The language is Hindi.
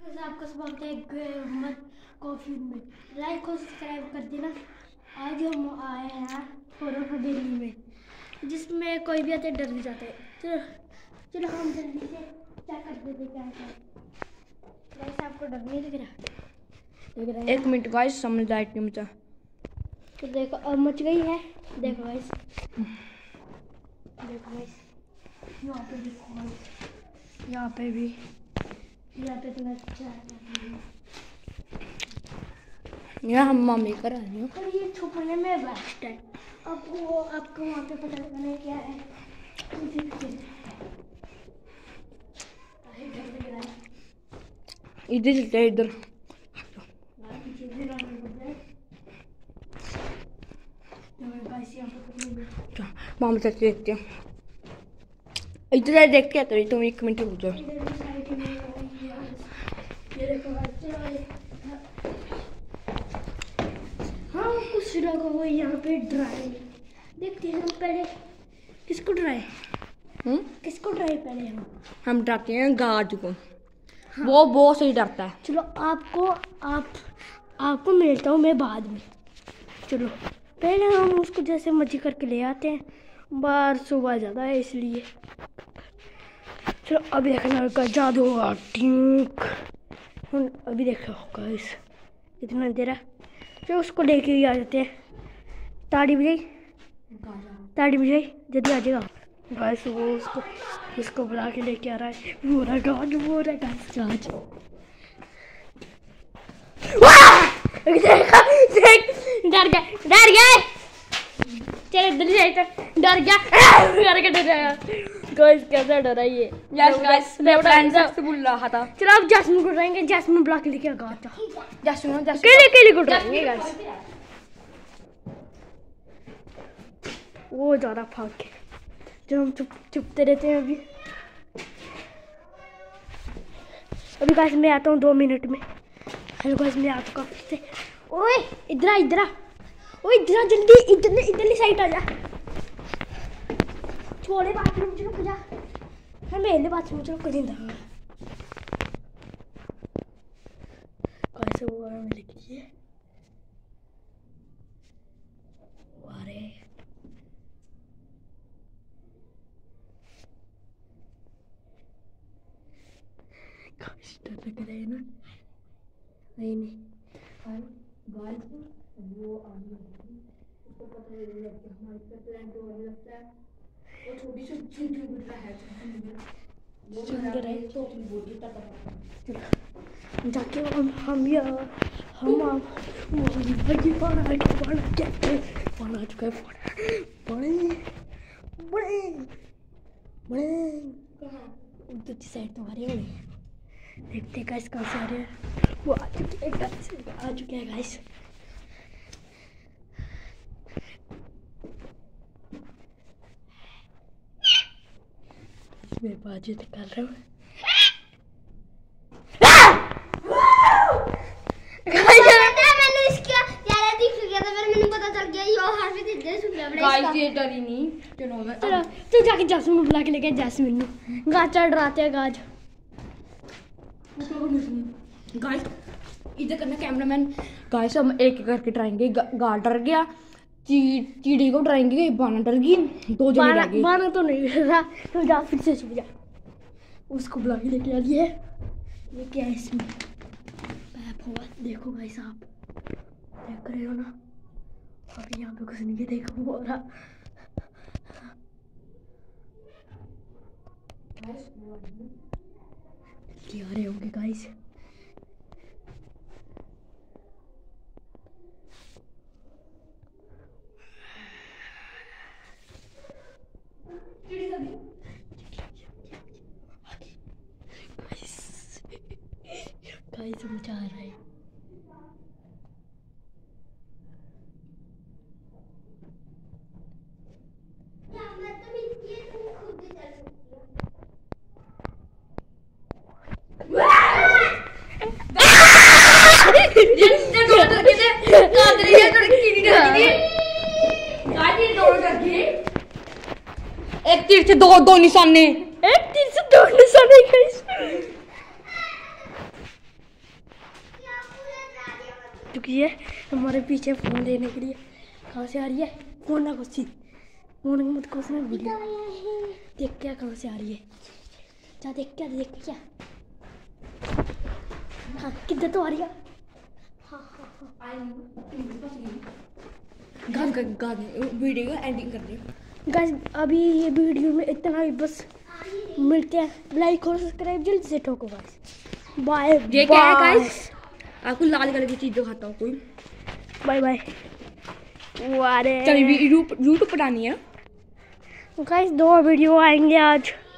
आपका स्वागत है मत कॉफी में। लाइक और सब्सक्राइब कर देना। आज हम आए हैं हॉरर हवेली में, जिसमें कोई भी आते डर नहीं जाते। चलो हम जल्दी से चेक कर देते क्या है। वैसे आपको डर नहीं लग रहा? एक मिनट गाइस, समझ लाइट नहीं मचा। तो देखो अब मच गई है। देखो गाइस, देखो गाइस, यहाँ पे देखो गाइस, यहाँ पे भी, यहाँ पे तो अच्छा है। यहाँ हम मम्मी कर रही हूँ। और ये छुपने में बेस्ट है। आपको वहाँ पे पता लगाना है क्या है। इधर चलते हैं, इधर मामा चलते देखते हैं। इधर देखते हैं तो तुम एक मिनट रुक जाओ। हाँ कुछ लगा हुआ यहाँ पे ड्राई। देखते हैं हम पहले किसको ड्राई, किसको ड्राई पहले हम डरते हैं गार्ड को। हाँ। वो बहुत सही डरता है। चलो आपको मिलता हूँ मैं बाद में। चलो पहले हम उसको जैसे मर्जी करके ले आते हैं। बाहर सुबह ज़्यादा है इसलिए। चलो अभी देखना का जादू होगा। अभी देखो गाइस कितना देर है। चलो उसको लेके ही आ जाते हैं। ताड़ी बजाई जल्दी आ जाएगा गाइस। वो उसको बुला के लेके आ रहा है। वो रहा गाइस। डर गया। चलो इधर डर गया गाइस। कैसा डरा ये। यस गाइस, मैं फ्रेंड से बोल रहा था। चलो अब जैस्मिन को डराएंगे। जैस्मिन बुला के लेके आ गाता। जैस्मिन केले को डराएंगे गाइस। वो ज़्यादा भाग के जब हम चुपते रहते हैं। अभी गाइस मैं आता हूँ 2 मिनट में। हेलो गाइस मैं आ चुका फिर से। ओए इधर आ जल्दी। इधरली साइड आ जा। छोड़े बाथरूम चलो पूजा। मैं मेरे बाथरूम चलो कर देता हूँ। कैसे हुआ मैं लिखिए। अरे गाइस डर लग रहा है ना। नहीं वो आगे उसको पता नहीं लगता। हमारे पे प्लान तो होने लगता है। वो छोटी सी चीज गुजरा है वो सुंदर है। छोटी बॉडी तक जाके हम भाई पाना चुका है। बड़े दूसरी साइड तो हमारे होने। देखते गाइस कहाँ से आ रहे हैं। वो आ चुके हैं गाइस। मैं बाजू निकाल रहा हूँ। मैंने इसका चेहरा दिख गया था। फिर मैंने पता चल गया ये हार्फी इधर सुन लिया। गाइस ये डरी नहीं। चलो तू जाके जैस्मिन बुला के लेके। जैस्मिन गाचा डराते हैं गाज। गाइस इधर करना कैमरामैन। गाइस हम एक करके डराएंगे। गार्ड डर गया, चीड़ी को डराएंगे, बाना डर गई, 2 जने रह गए। बाना तो नहीं रहा। तो जा फिर से छुप जा। उसको बुला के लेके आ लिए। ये क्या है इसमें पैप हुआ। देखो गाइस आप देख रहे हो ना। अभी यहाँ पे कुछ नहीं है। देखो वो रहा। आ रहे होंगे गाइस। गाइस मजा आ रहा है। एक तीर से दो निशाने। एक तीर से 2 निशाने गाइस। चुकी है हमारे पीछे फ़ोन लेने के लिए। कहाँ से आ रही है? फ़ोन ना घुसी, फ़ोन मत घुसना। वीडियो देख क्या कहाँ से आ रही है? जा देख क्या हाँ किधर तो आ रही है। वीडियो एंडिंग कर रही गाइस अभी ये वीडियो में इतना ही बस। मिलते हैं, लाइक और सब्सक्राइब जल्दी से ठोको गाइस। बाय। ये क्या है गाइस? आपको लाल कलर की चीज दिखाता हूँ कोई। Bye bye. चल यूट्यूब पर आनी है गाइस 2 वीडियो आएंगे आज।